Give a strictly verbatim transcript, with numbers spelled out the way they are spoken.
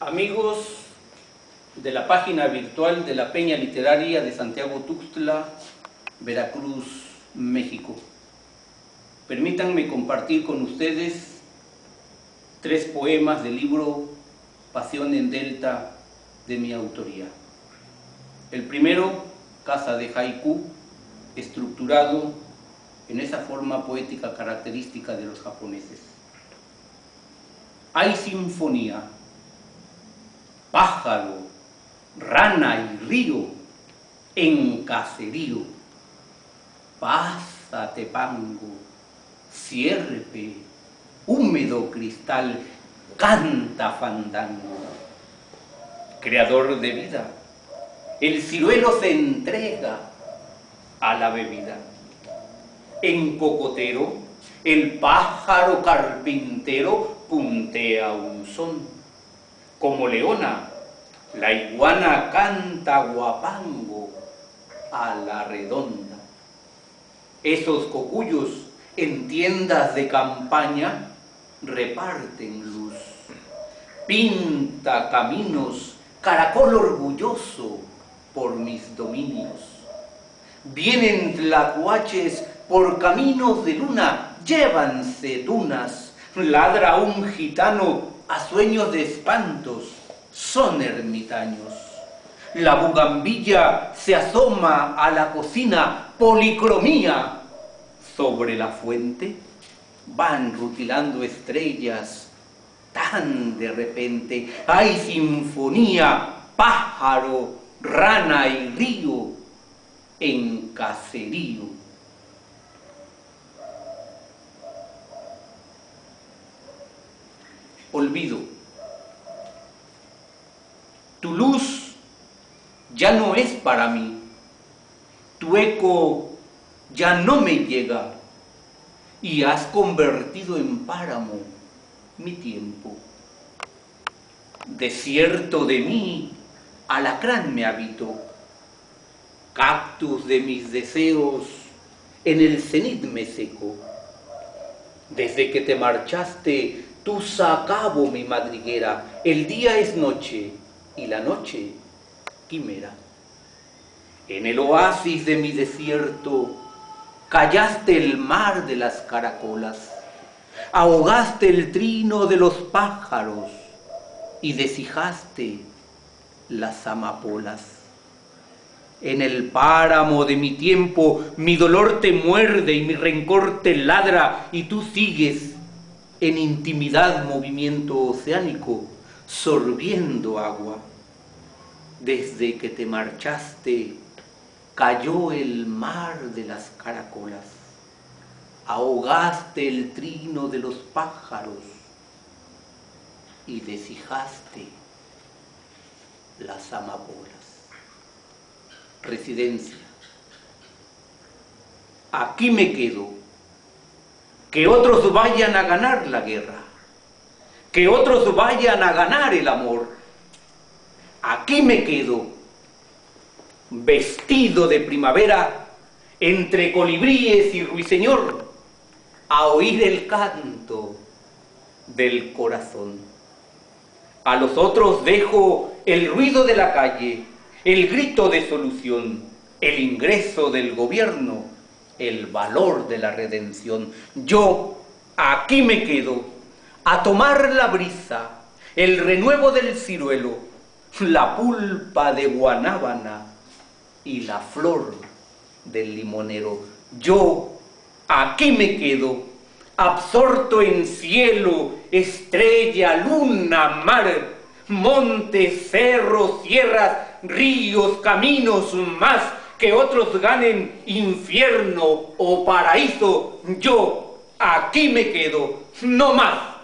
Amigos de la página virtual de la Peña Literaria de Santiago Tuxtla, Veracruz, México. Permítanme compartir con ustedes tres poemas del libro Pasión en Delta de mi autoría. El primero, Casa de Haiku, estructurado en esa forma poética característica de los japoneses. Hay sinfonía, pájaro, rana y río en caserío. Pásate pango, sierpe, húmedo cristal, canta fandango. Creador de vida, el ciruelo se entrega a la bebida. En cocotero, el pájaro carpintero puntea un son. Como leona, la iguana canta guapango a la redonda. Esos cocuyos en tiendas de campaña reparten luz. Pinta caminos, caracol orgulloso por mis dominios. Vienen tlacuaches por caminos de luna, llévanse dunas. Ladra un gitano a sueños de espantos, son ermitaños. La bugambilla se asoma a la cocina, policromía. Sobre la fuente van rutilando estrellas, tan de repente. Hay sinfonía, pájaro, rana y río en caserío. Olvido. Tu luz ya no es para mí. Tu eco ya no me llega. Y has convertido en páramo mi tiempo. Desierto de mí, alacrán me habito. Cactus de mis deseos, en el cenit me seco. Desde que te marchaste, tú sacabo mi madriguera. El día es noche y la noche quimera. En el oasis de mi desierto callaste el mar de las caracolas, ahogaste el trino de los pájaros y deshijaste las amapolas. En el páramo de mi tiempo mi dolor te muerde y mi rencor te ladra, y tú sigues en intimidad movimiento oceánico, sorbiendo agua. Desde que te marchaste, cayó el mar de las caracolas, ahogaste el trino de los pájaros y deshijaste las amapolas. Residencia. Aquí me quedo. Que otros vayan a ganar la guerra, que otros vayan a ganar el amor. Aquí me quedo, vestido de primavera, entre colibríes y ruiseñor, a oír el canto del corazón. A los otros dejo el ruido de la calle, el grito de solución, el ingreso del gobierno, el valor de la redención. Yo aquí me quedo a tomar la brisa, el renuevo del ciruelo, la pulpa de guanábana y la flor del limonero. Yo aquí me quedo absorto en cielo, estrella, luna, mar, montes, cerros, sierras, ríos, caminos, más. Que otros ganen infierno o paraíso, yo aquí me quedo, no más.